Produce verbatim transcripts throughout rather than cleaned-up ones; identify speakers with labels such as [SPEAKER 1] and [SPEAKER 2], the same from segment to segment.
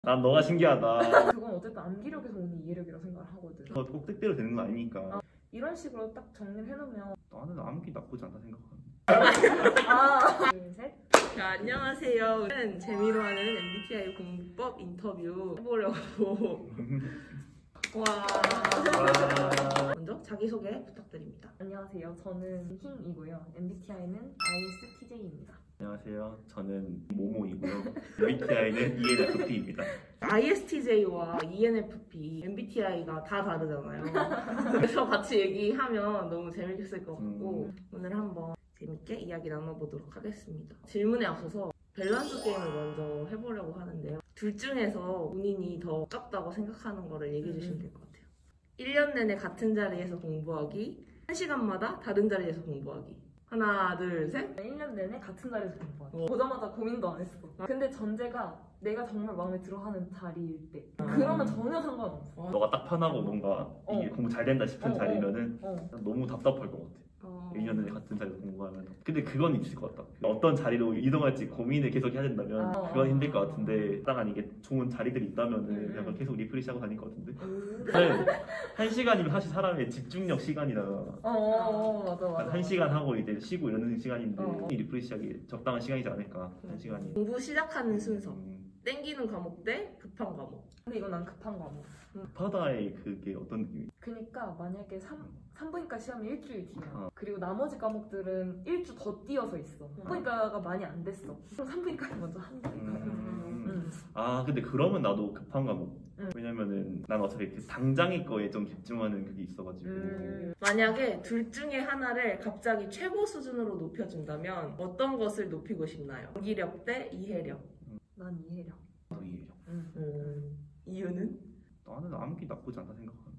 [SPEAKER 1] 난 너가 신기하다.
[SPEAKER 2] 그건 어쨌든 암기력에서 오는 이해력이라고 생각을 하거든.
[SPEAKER 1] 어, 꼭 뜻대로 되는 거 아니니까.
[SPEAKER 2] 아, 이런 식으로 딱 정리를 해놓으면
[SPEAKER 1] 나는 암기 나쁘지 않다 생각하는데.
[SPEAKER 2] 아, 둘, 셋.
[SPEAKER 3] 자, 안녕하세요. 오늘은 재미로 하는 엠비티아이 공부법 인터뷰 해보려고. 와. 먼저 자기소개 부탁드립니다.
[SPEAKER 2] 안녕하세요. 저는 힝이고요. 엠비티아이는 아이에스티제이입니다.
[SPEAKER 1] 안녕하세요. 저는 모모이고요. 엠비티아이는 이엔에프피입니다.
[SPEAKER 3] 아이에스티제이와 이엔에프피, 엠비티아이가 다 다르잖아요. 그래서 같이 얘기하면 너무 재밌을 것 같고
[SPEAKER 1] 음.
[SPEAKER 3] 오늘 한번 재밌게 이야기 나눠보도록 하겠습니다. 질문에 앞서서 밸런스 게임을 먼저 해보려고 하는데요. 둘 중에서 본인이 더 가깝다고 생각하는 거를 얘기해 주시면 될 것 같아요. 일 년 내내 같은 자리에서 공부하기, 한 시간마다 다른 자리에서 공부하기. 하나, 둘, 셋.
[SPEAKER 2] 일 년 내내 같은 자리에서 공부하기.
[SPEAKER 3] 어.
[SPEAKER 2] 보자마자 고민도 안 했어. 근데 전제가 내가 정말 마음에 들어하는 자리일 때. 그러면 전혀 상관없어.
[SPEAKER 1] 너가 딱 편하고 뭔가 이게
[SPEAKER 2] 어.
[SPEAKER 1] 공부 잘 된다 싶은
[SPEAKER 2] 어, 어.
[SPEAKER 1] 자리면은
[SPEAKER 2] 어.
[SPEAKER 1] 너무 답답할 것 같아.
[SPEAKER 3] 어...
[SPEAKER 1] 일 년 내내 같은 자리에서 공부하면. 근데 그건 있을 것 같다. 어떤 자리로 이동할지 고민을 계속 해야 된다면
[SPEAKER 2] 아,
[SPEAKER 1] 그건 힘들 것 같은데 딱 이게 좋은 자리들이 있다면은
[SPEAKER 3] 음.
[SPEAKER 1] 약간 계속 리프레시하고 다닐 것 같은데.
[SPEAKER 3] 음...
[SPEAKER 1] 네. 한 시간이면 사실 사람의 집중력 시간이라
[SPEAKER 2] 어, 어, 어, 맞아, 맞아.
[SPEAKER 1] 한 시간 하고 이제 쉬고 이러는 시간인데
[SPEAKER 2] 어.
[SPEAKER 1] 리프레시하기 적당한 시간이지 않을까. 한 시간이.
[SPEAKER 3] 공부 시작하는 순서.
[SPEAKER 1] 음,
[SPEAKER 3] 땡기는 과목 대 급한 과목.
[SPEAKER 2] 근데 이건 난 급한 과목.
[SPEAKER 1] 바다의 그게 어떤 느낌이?
[SPEAKER 2] 그니까 만약에 삼, 산부인과 시험이 일주일 뒤야.
[SPEAKER 1] 어.
[SPEAKER 2] 그리고 나머지 과목들은 일주 더 띄어서 있어. 산부인과가 많이 안 됐어. 그럼 산부인과를 먼저 한다니까.
[SPEAKER 1] 음.
[SPEAKER 2] 음.
[SPEAKER 1] 아 근데 그러면 나도 급한 과목.
[SPEAKER 2] 음.
[SPEAKER 1] 왜냐면은 난 어차피 그 당장의 거에 좀 집중하는 그게 있어가지고.
[SPEAKER 2] 음.
[SPEAKER 3] 만약에 둘 중에 하나를 갑자기 최고 수준으로 높여준다면 어떤 것을 높이고 싶나요? 암기력 대 이해력.
[SPEAKER 2] 난 이해력.
[SPEAKER 1] 나도 이해요.
[SPEAKER 2] 음.
[SPEAKER 3] 음... 이유는?
[SPEAKER 1] 나는 암기 나쁘지 않다 생각하는데.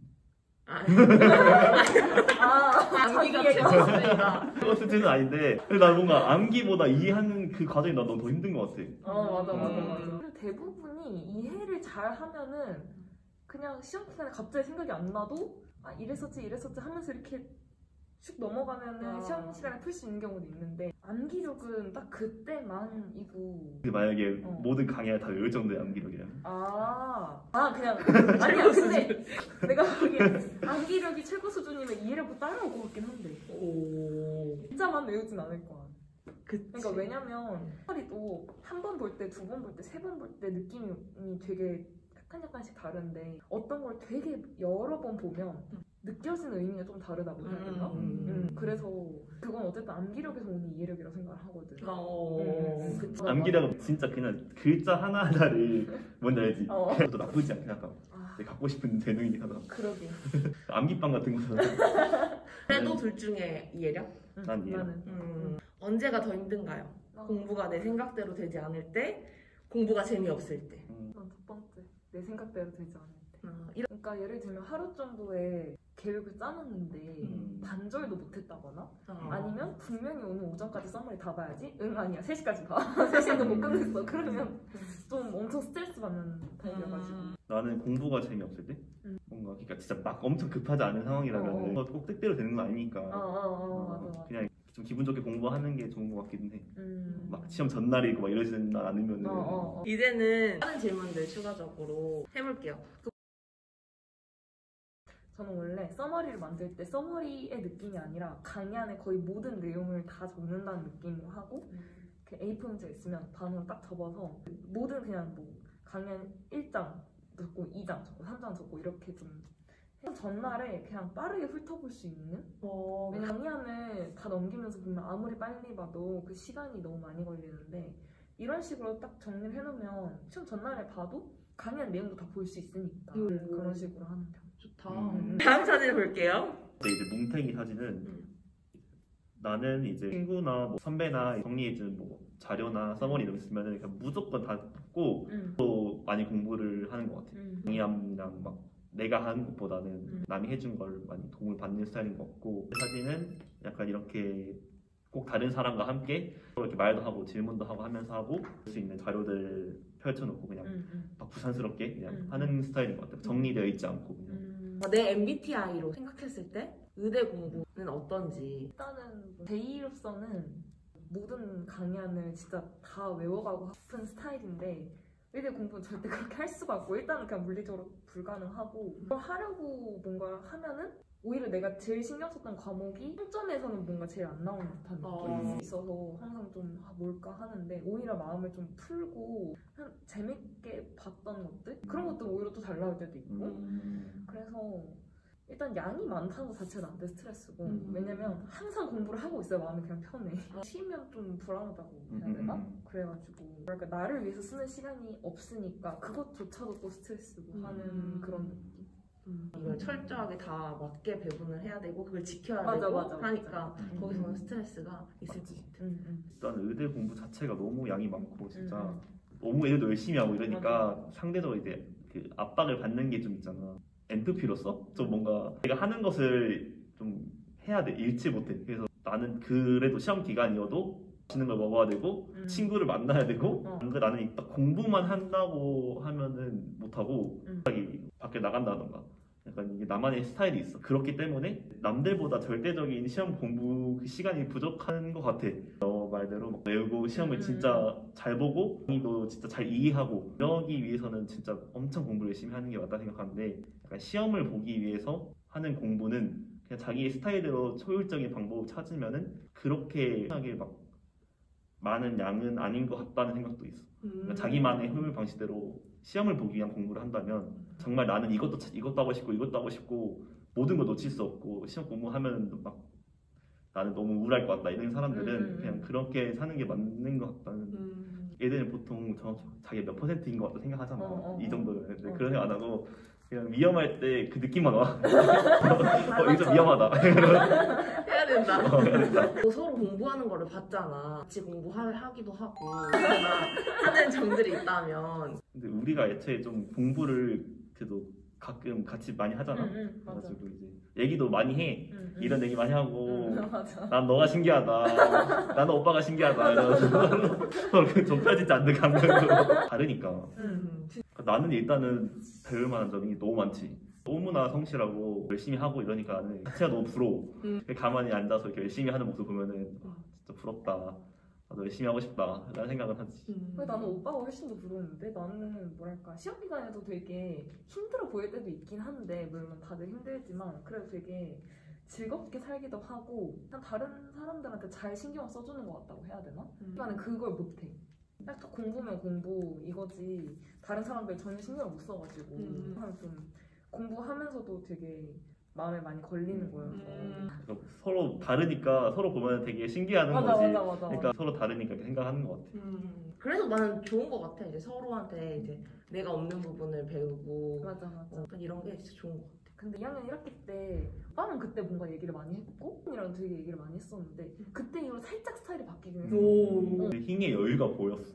[SPEAKER 3] 아,
[SPEAKER 2] 아,
[SPEAKER 3] 암기가
[SPEAKER 2] 자기애가.
[SPEAKER 3] 최고 수준이다.
[SPEAKER 1] 그거 수준은 아닌데 근데 난 뭔가 암기보다 이해하는 그 과정이 난 너무 더 힘든 것 같아.
[SPEAKER 2] 어, 맞아, 맞아,
[SPEAKER 3] 음.
[SPEAKER 2] 맞아. 그리고 대부분이 이해를 잘 하면은 그냥 시험 기간에 갑자기 생각이 안 나도 아, 이랬었지, 이랬었지 하면서 이렇게 슉 넘어가면은
[SPEAKER 3] 아.
[SPEAKER 2] 시험 시간에 풀 수 있는 경우도 있는데 암기력은 딱 그때만이고.
[SPEAKER 1] 근데 만약에
[SPEAKER 2] 어.
[SPEAKER 1] 모든 강의를 다 외울 정도의 암기력이라면
[SPEAKER 2] 아, 아 그냥 아니야. 근데 내가 보기엔 암기력이 최고 수준이면 이해력도 따라올 것 같긴 한데
[SPEAKER 3] 오...
[SPEAKER 2] 진짜만 외우진 않을 거야.
[SPEAKER 3] 그치.
[SPEAKER 2] 그러니까 왜냐면 스토리도 한 번 볼 때, 두 번 볼 때, 세 번 볼 때 느낌이 되게 약간 약간씩 다른데 어떤 걸 되게 여러 번 보면 느껴지는 의미가 좀 다르다고 해야 되나?
[SPEAKER 3] 음.
[SPEAKER 2] 음, 그래서 그건 어쨌든 암기력에서 오는 이해력이라고 생각을 하거든.
[SPEAKER 3] 어...
[SPEAKER 2] 음, 그쵸.
[SPEAKER 1] 암기력은 진짜 그냥 글자 하나하나를 뭔지 알지?
[SPEAKER 2] 어.
[SPEAKER 1] 그것도 나쁘지 않긴 하다.
[SPEAKER 2] 아,
[SPEAKER 1] 내가 갖고 싶은 재능이긴 하다.
[SPEAKER 2] 그러게.
[SPEAKER 1] 암기빵 같은 거는
[SPEAKER 3] 그래도 둘 중에 이해력?
[SPEAKER 2] 음,
[SPEAKER 1] 난 이해력.
[SPEAKER 2] 나는.
[SPEAKER 3] 음... 언제가 더 힘든가요?
[SPEAKER 2] 어,
[SPEAKER 3] 공부가 내 생각대로 되지 않을 때, 공부가 재미없을 때.
[SPEAKER 1] 음,
[SPEAKER 2] 난첫 번째. 내 생각대로 되지 않을 때.
[SPEAKER 3] 아, 이런...
[SPEAKER 2] 그러니까 예를 들면 하루 정도의 계획을 짜놨는데
[SPEAKER 1] 음.
[SPEAKER 2] 반절도 못했다거나
[SPEAKER 3] 아,
[SPEAKER 2] 아니면 분명히 오늘 오전까지 서머리 다 봐야지? 응 아니야 세 시까지 봐. 세 시에도 못 끝냈어. 그러면 좀 엄청 스트레스 받는 타입이어가지고.
[SPEAKER 3] 음...
[SPEAKER 1] 나는 공부가 재미없을 때
[SPEAKER 2] 음.
[SPEAKER 1] 뭔가 그러니까 진짜 막 엄청 급하지 않은 상황이라면
[SPEAKER 2] 어,
[SPEAKER 1] 꼭 뜻대로 되는 거 아니니까
[SPEAKER 2] 어어어 맞아 맞아.
[SPEAKER 1] 그냥 좀 기분 좋게 공부하는 게 좋은 것 같기는 해.
[SPEAKER 2] 음.
[SPEAKER 1] 막 시험 전날이고 막 이러지는 않으면은
[SPEAKER 2] 어, 어, 어.
[SPEAKER 3] 이제는 다른 질문들 추가적으로 해볼게요.
[SPEAKER 2] 저는 원래 서머리를 만들 때 서머리의 느낌이 아니라 강의 안에 거의 모든 내용을 다 적는다는 느낌으로 하고 이렇게 에이 사 문제 있으면 단어를 딱 접어서 모든 그냥 뭐 강연 일 장 적고 이 장 적고 삼 장 적고 이렇게 좀 해서 전날에 그냥 빠르게 훑어볼 수 있는.
[SPEAKER 3] 어...
[SPEAKER 2] 왜냐면 강의안을 다 넘기면서 보면 아무리 빨리 봐도 그 시간이 너무 많이 걸리는데 이런 식으로 딱 정리를 해놓으면 시험 전날에 봐도 강의안 내용도 다 볼 수 있으니까
[SPEAKER 3] 음.
[SPEAKER 2] 그런 식으로 하는 편.
[SPEAKER 3] 좋다.
[SPEAKER 1] 음.
[SPEAKER 3] 다음 사진 볼게요.
[SPEAKER 1] 근데 이제 뭉탱이 사진은
[SPEAKER 3] 음.
[SPEAKER 1] 나는 이제 친구나 뭐 선배나 정리해준 뭐 자료나 서머리 이런 거 있으면은 그냥 무조건 다 듣고
[SPEAKER 2] 음.
[SPEAKER 1] 또 많이 공부를 하는 것 같아.
[SPEAKER 2] 음.
[SPEAKER 1] 강의함이랑 막 내가 하는 것보다는
[SPEAKER 2] 음.
[SPEAKER 1] 남이 해준 걸 많이 도움을 받는 스타일인 것 같고 사진은 약간 이렇게 꼭 다른 사람과 함께 이렇게 말도 하고 질문도 하고 하면서 하고 볼 수 있는 자료들 펼쳐놓고 그냥
[SPEAKER 2] 음. 음.
[SPEAKER 1] 막 부산스럽게 그냥
[SPEAKER 2] 음.
[SPEAKER 1] 하는 스타일인 것 같아요. 정리되어 있지 않고 그냥.
[SPEAKER 2] 음.
[SPEAKER 3] 내 엠비티아이로 생각했을 때 의대 공부는 어떤지.
[SPEAKER 2] 일단은 제이로서는 모든 강의안을 진짜 다 외워가고 싶은 스타일인데 의대 공부는 절대 그렇게 할 수가 없고 일단은 그냥 물리적으로 불가능하고 그걸 하려고 뭔가 하면은 오히려 내가 제일 신경 썼던 과목이 평점에서는 뭔가 제일 안 나오는 듯한 느낌이
[SPEAKER 3] 어.
[SPEAKER 2] 있어서 항상 좀 아, 뭘까 하는데 오히려 마음을 좀 풀고 그냥 재밌게 봤던 것들? 그런 것들 오히려 또 잘 나올 때도 있고
[SPEAKER 1] 음.
[SPEAKER 2] 그래서 일단 양이 많다는 것 자체가 나한테 스트레스고
[SPEAKER 3] 음.
[SPEAKER 2] 왜냐면 항상 공부를 하고 있어야 마음이 그냥 편해 쉬면 좀 불안하다고 해야 되나?
[SPEAKER 1] 음.
[SPEAKER 2] 그래가지고 그러니까 나를 위해서 쓰는 시간이 없으니까 그것조차도 또 스트레스고
[SPEAKER 3] 음.
[SPEAKER 2] 하는 그런 느낌
[SPEAKER 3] 이걸 철저하게 다 맞게 배분을 해야 되고 그걸 지켜야
[SPEAKER 2] 맞아,
[SPEAKER 3] 되고
[SPEAKER 2] 맞아, 맞아.
[SPEAKER 3] 하니까
[SPEAKER 1] 음.
[SPEAKER 3] 거기서는 스트레스가 있을 것
[SPEAKER 2] 맞지.
[SPEAKER 3] 같아요.
[SPEAKER 2] 응, 응.
[SPEAKER 1] 일단 의대 공부 자체가 너무 양이 많고 진짜
[SPEAKER 2] 음,
[SPEAKER 1] 너무 애들도 열심히 하고 이러니까
[SPEAKER 2] 맞아.
[SPEAKER 1] 상대적으로 이제 그 압박을 받는 게 좀 있잖아. 엔트피로서 좀 뭔가 내가 하는 것을 좀 해야 돼. 잃지 못해. 그래서 나는 그래도 시험 기간이어도 맛있는 걸 먹어야 되고
[SPEAKER 2] 음.
[SPEAKER 1] 친구를 만나야 되고
[SPEAKER 2] 어.
[SPEAKER 1] 그 나는 딱 공부만 한다고 하면은 못하고
[SPEAKER 2] 음.
[SPEAKER 1] 갑자기 밖에 나간다던가 약간 이게 나만의 스타일이 있어. 그렇기 때문에 남들보다 절대적인 시험 공부 그 시간이 부족한 것 같아. 너 말대로 막 외우고 시험을
[SPEAKER 2] 음.
[SPEAKER 1] 진짜 잘 보고 너 진짜 잘 이해하고 이러기 위해서는 진짜 엄청 공부를 열심히 하는 게 맞다 생각하는데 약간 시험을 보기 위해서 하는 공부는 그냥 자기의 스타일대로 효율적인 방법을 찾으면은 그렇게 하게 막 많은 양은 아닌 것 같다는 생각도 있어. 그러니까 자기만의 효율 방식대로 시험을 보기 위한 공부를 한다면 정말 나는 이것도 차- 이것도 하고 싶고 이것도 하고 싶고 모든 걸 놓칠 수 없고 시험 공부하면 막 나는 너무 우울할 것 같다 이런 사람들은
[SPEAKER 2] 음, 음,
[SPEAKER 1] 그냥
[SPEAKER 2] 음.
[SPEAKER 1] 그렇게 사는 게 맞는 것 같다는.
[SPEAKER 3] 음.
[SPEAKER 1] 얘들은 보통 정확히 자기 몇 퍼센트인 것 같다 생각하잖아.
[SPEAKER 2] 어, 어,
[SPEAKER 1] 이
[SPEAKER 2] 어.
[SPEAKER 1] 정도면. 근데
[SPEAKER 2] 어.
[SPEAKER 1] 그런 생각 안 하고 그냥 위험할 때 그 느낌만 와. 어, 이거 좀 위험하다.
[SPEAKER 3] 해야 된다.
[SPEAKER 1] 어, 해야 된다.
[SPEAKER 3] 뭐 서로 공부하는 거를 봤잖아. 같이 공부하기도 하고 그러나 하는 점들이 있다면
[SPEAKER 1] 근데 우리가 애초에 좀 공부를 그래도 가끔 같이 많이 하잖아.
[SPEAKER 2] 응, 응, 맞아.
[SPEAKER 1] 그래가지고 이제 얘기도 많이 해.
[SPEAKER 2] 응, 응.
[SPEAKER 1] 이런 얘기 많이 하고
[SPEAKER 2] 응, 맞아.
[SPEAKER 1] 난 너가 신기하다. 나는 오빠가 신기하다. 이러면서 서로 그 좁혀지지 않는 감정으로 다르니까.
[SPEAKER 2] 응.
[SPEAKER 1] 나는 일단은 배울 만한 점이 너무 많지. 너무나 성실하고 열심히 하고 이러니까 나는 자체가 너무 부러워.
[SPEAKER 3] 음.
[SPEAKER 1] 가만히 앉아서 이렇게 열심히 하는 모습 보면은 와, 진짜 부럽다. 나도 열심히 하고 싶다. 라는 생각은 하지.
[SPEAKER 2] 근데 나는 오빠가 훨씬 더 부러운데 나는 뭐랄까 시험 기간에도 되게 힘들어 보일 때도 있긴 한데 물론 다들 힘들지만 그래도 되게 즐겁게 살기도 하고 그냥 다른 사람들한테 잘 신경 써주는 것 같다고 해야 되나? 나는 그걸 못해. 딱 공부면 공부 이거지 다른 사람들 전혀 신경을 못 써가지고
[SPEAKER 3] 음.
[SPEAKER 2] 항상 좀 공부하면서도 되게 마음에 많이 걸리는 거여서
[SPEAKER 3] 음.
[SPEAKER 1] 그러니까 서로 다르니까 서로 보면 되게 신기하는
[SPEAKER 2] 맞아
[SPEAKER 1] 거지.
[SPEAKER 2] 맞아 맞아
[SPEAKER 1] 그러니까 서로 다르니까 이렇게 생각하는 것 같아.
[SPEAKER 3] 음. 그래서 나는 좋은 것 같아. 이제 서로한테 이제 내가 없는 부분을 배우고
[SPEAKER 2] 맞아 맞아
[SPEAKER 3] 어, 이런 게 진짜 좋은 것 같아.
[SPEAKER 2] 근데 이 학년 일 학기 때 오빠는 그때 뭔가 얘기를 많이 했고 언니랑 되게 얘기를 많이 했었는데 그때 이후로 살짝 스타일이 바뀌긴 했어.
[SPEAKER 3] 오.
[SPEAKER 1] 그 힘의 여유가 보였어.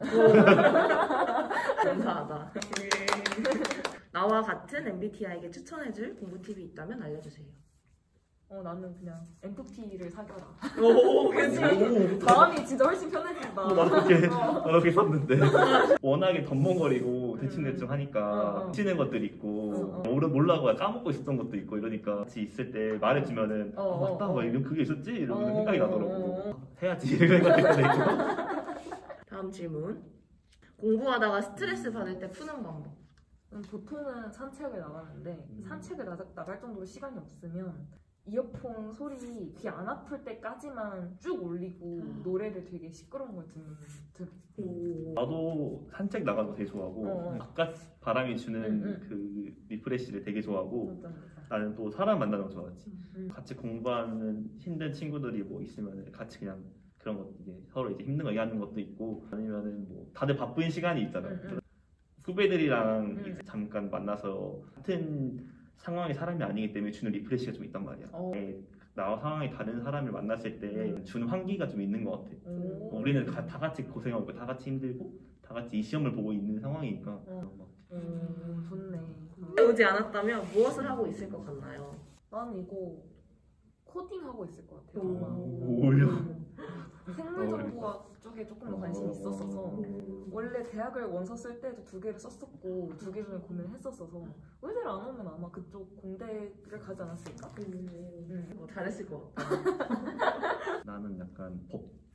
[SPEAKER 3] 감사하다. 나와 같은 엠비티아이에게 추천해줄 공부 팁이 있다면 알려주세요.
[SPEAKER 2] 어 나는 그냥 엠프피를 사겨라.
[SPEAKER 3] 오,
[SPEAKER 2] 그치?
[SPEAKER 1] 오,
[SPEAKER 2] 마음이 진짜 훨씬 편해진다.
[SPEAKER 1] 어, 나도 그렇게
[SPEAKER 2] 어.
[SPEAKER 1] 나도 그렇게 썼는데 워낙에 덤벙거리고 대충대충 하니까
[SPEAKER 2] 어, 어.
[SPEAKER 1] 치는 것들이 있고
[SPEAKER 2] 어, 어.
[SPEAKER 1] 모르 몰라고 까먹고 있었던 것도 있고 이러니까 같이 있을 때 말해주면은
[SPEAKER 2] 어,
[SPEAKER 1] 아, 맞다
[SPEAKER 2] 어,
[SPEAKER 1] 뭐
[SPEAKER 2] 어.
[SPEAKER 1] 이런 그게 있었지 이러면
[SPEAKER 2] 어,
[SPEAKER 1] 생각이
[SPEAKER 2] 어,
[SPEAKER 1] 나더라고.
[SPEAKER 2] 어.
[SPEAKER 1] 해야지 이런 생각이 때도 있고.
[SPEAKER 3] 다음 질문. 공부하다가 스트레스 받을 때 푸는 방법.
[SPEAKER 2] 음, 보통은 산책을 나가는데
[SPEAKER 1] 음.
[SPEAKER 2] 산책을 나, 나갈 정도로 시간이 없으면 이어폰 소리 귀 안 아플 때까지만 쭉 올리고
[SPEAKER 3] 아.
[SPEAKER 2] 노래를 되게 시끄러운 걸 듣는 들.
[SPEAKER 3] 오.
[SPEAKER 1] 나도 산책 나가는 거 되게 좋아하고
[SPEAKER 2] 어, 어.
[SPEAKER 1] 바깥 바람이 주는
[SPEAKER 2] 응, 응.
[SPEAKER 1] 그 리프레시를 되게 좋아하고
[SPEAKER 2] 맞아 맞아.
[SPEAKER 1] 나는 또 사람 만나는 거 좋아하지.
[SPEAKER 2] 음.
[SPEAKER 1] 같이 공부하는 힘든 친구들이 뭐 있으면 같이 그냥 그런 것 이제 서로 이제 힘든 거 얘기하는 것도 있고 아니면은 뭐 다들 바쁜 시간이 있잖아.
[SPEAKER 2] 응, 응.
[SPEAKER 1] 후배들이랑
[SPEAKER 2] 응.
[SPEAKER 1] 이제 잠깐 만나서 같은 상황의 사람이 아니기 때문에 주는 리프레시가 좀 있단 말이야.
[SPEAKER 2] 어.
[SPEAKER 1] 네, 나와 상황이 다른 사람을 만났을 때
[SPEAKER 2] 음.
[SPEAKER 1] 주는 환기가 좀 있는 것 같아.
[SPEAKER 2] 오.
[SPEAKER 1] 우리는 가- 다 같이 고생하고 있고 다 같이 힘들고 다 같이 이 시험을 보고 있는 상황이니까
[SPEAKER 2] 어.
[SPEAKER 1] 그런 것 같아.
[SPEAKER 2] 음, 좋네. 어.
[SPEAKER 3] 오지 않았다면 무엇을 하고 있을 것 같나요?
[SPEAKER 2] 나는 이거 코딩하고 있을 것 같아요.
[SPEAKER 3] 오.
[SPEAKER 2] 아마.
[SPEAKER 1] 어울려.
[SPEAKER 2] 생물정보학 쪽에 조금 더 관심이 있었어서
[SPEAKER 1] 어.
[SPEAKER 2] 원래 대학을 원서 쓸 때도 두 개를 썼었고 두 개 중에 고민을 했었어서 의대를 안 오면 아마 그쪽 공대를 가지 않았을까? 음.
[SPEAKER 3] 어, 잘했을 것 같아.
[SPEAKER 1] 나는 약간 법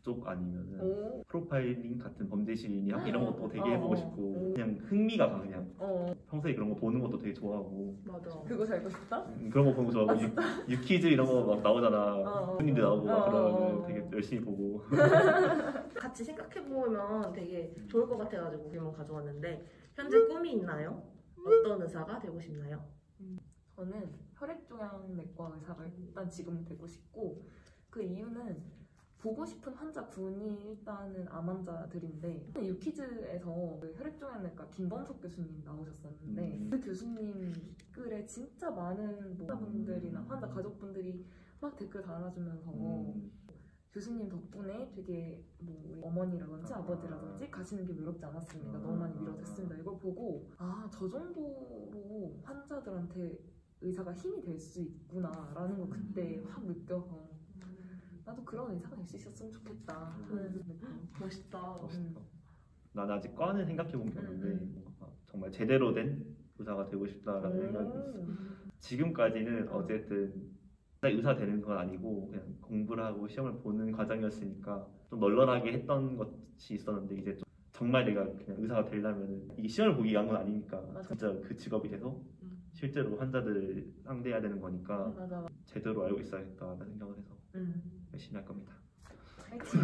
[SPEAKER 1] 쪽 아니면은
[SPEAKER 2] 오.
[SPEAKER 1] 프로파일링 같은 범죄 시인이랑 이런 것도 되게
[SPEAKER 2] 어,
[SPEAKER 1] 해보고
[SPEAKER 2] 어.
[SPEAKER 1] 싶고
[SPEAKER 2] 오.
[SPEAKER 1] 그냥 흥미가 가 그냥
[SPEAKER 2] 어.
[SPEAKER 1] 평소에 그런 거 보는 것도 되게 좋아하고
[SPEAKER 3] 맞아.
[SPEAKER 2] 그거 잘 보고 싶다?
[SPEAKER 1] 음, 그런 거 보는 거 좋아하고 유, 유퀴즈 이런 거 막 나오잖아
[SPEAKER 2] 어, 어.
[SPEAKER 1] 손님들 나오고 막
[SPEAKER 2] 어,
[SPEAKER 1] 그러면
[SPEAKER 2] 어, 어.
[SPEAKER 1] 되게 열심히 보고
[SPEAKER 3] 같이 생각해보면 되게 좋을 것 같아가지고 질문 가져왔는데 현재 꿈이 있나요? 어떤 의사가 되고 싶나요?
[SPEAKER 2] 저는 혈액종양내과 의사가 일단 지금 되고 싶고 그 이유는 보고 싶은 환자분이 일단은 암 환자들인데 유퀴즈에서 그 혈액종양내과 김범석 교수님 나오셨었는데
[SPEAKER 1] 음.
[SPEAKER 2] 그 교수님 댓글에 진짜 많은 뭐 환자분들이나 환자 가족분들이 막 댓글 달아주면서
[SPEAKER 1] 음,
[SPEAKER 2] 교수님 덕분에 되게 뭐 우리 어머니라든지
[SPEAKER 1] 아.
[SPEAKER 2] 아버지라든지 가시는 게 외롭지 않았습니다.
[SPEAKER 1] 아.
[SPEAKER 2] 너무 많이 위로됐습니다. 이걸 보고 아, 저 정도로 환자들한테 의사가 힘이 될 수 있구나라는 걸 그때 확 느껴서 나도 그런 의사가 될 수 있었으면 좋겠다 하는 느낌.
[SPEAKER 3] 멋있다.
[SPEAKER 1] 멋있다. 나는 아직 과는 생각해 본 게 없는데
[SPEAKER 2] 음.
[SPEAKER 1] 뭔가 정말 제대로 된 의사가 되고 싶다라는 생각이 있어. 지금까지는 어쨌든 의사 되는 건 아니고 그냥 공부를 하고 시험을 보는 과정이었으니까 좀 널널하게 했던 것이 있었는데 이제 좀 정말 내가 그냥 의사가 되려면 이 시험을 보기 위한 건 아니니까
[SPEAKER 2] 맞아.
[SPEAKER 1] 진짜 그 직업이 돼서
[SPEAKER 3] 음.
[SPEAKER 1] 실제로 환자들을 상대해야 되는 거니까
[SPEAKER 2] 맞아 맞아.
[SPEAKER 1] 제대로 알고 있어야겠다는 생각을 해서
[SPEAKER 2] 음.
[SPEAKER 1] 열심히 할 겁니다.
[SPEAKER 2] 파이팅.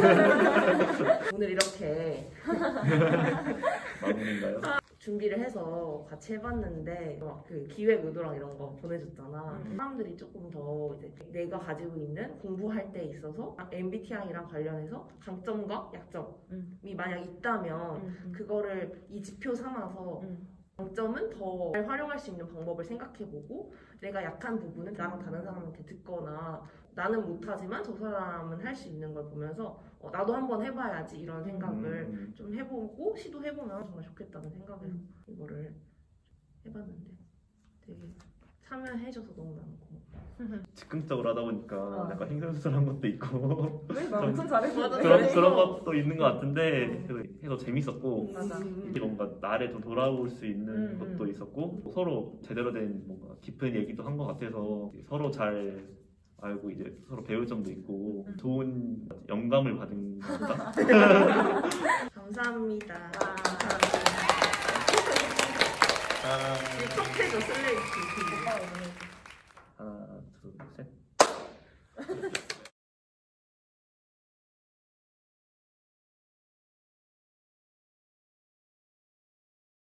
[SPEAKER 3] 오늘 이렇게
[SPEAKER 1] 마무리인가요?
[SPEAKER 3] 준비를 해서 같이 해봤는데 막 그 기획 의도랑 이런 거 보내줬잖아.
[SPEAKER 2] 음.
[SPEAKER 3] 사람들이 조금 더 이제 내가 가지고 있는 공부할 때 있어서 엠비티아이랑 관련해서 강점과 약점이
[SPEAKER 2] 음.
[SPEAKER 3] 만약 있다면
[SPEAKER 2] 음.
[SPEAKER 3] 그거를 이 지표 삼아서
[SPEAKER 2] 음.
[SPEAKER 3] 장점은 더 잘 활용할 수 있는 방법을 생각해보고 내가 약한 부분은 나랑 다른 사람한테 듣거나 나는 못하지만 저 사람은 할 수 있는 걸 보면서 어, 나도 한번 해봐야지 이런 생각을
[SPEAKER 1] 음,
[SPEAKER 3] 좀 해보고 시도해보면 정말 좋겠다는 생각에서 이거를 해봤는데 되게 참여해줘서 너무너무 고마워.
[SPEAKER 1] 즉흥적으로 하다 보니까
[SPEAKER 2] 어.
[SPEAKER 1] 약간 횡설수설한 것도 있고
[SPEAKER 2] 왜? 나 엄청 잘했는데.
[SPEAKER 1] 그런 그런 것도 있는 것 같은데 그래도 해서 재밌었고
[SPEAKER 2] 맞아.
[SPEAKER 1] 이게 뭔가 나를 좀 돌아올 수 있는
[SPEAKER 2] 음,
[SPEAKER 1] 것도
[SPEAKER 2] 음.
[SPEAKER 1] 있었고 서로 제대로 된 뭔가 깊은 얘기도 한 것 같아서 서로 잘 알고 이제 서로 배울 점도 있고
[SPEAKER 2] 음.
[SPEAKER 1] 좋은 영감을 받은 것 같다.
[SPEAKER 3] 감사합니다.
[SPEAKER 2] 아.
[SPEAKER 3] 감사합니다.
[SPEAKER 1] 아,
[SPEAKER 3] 이 척해줘 슬레이트.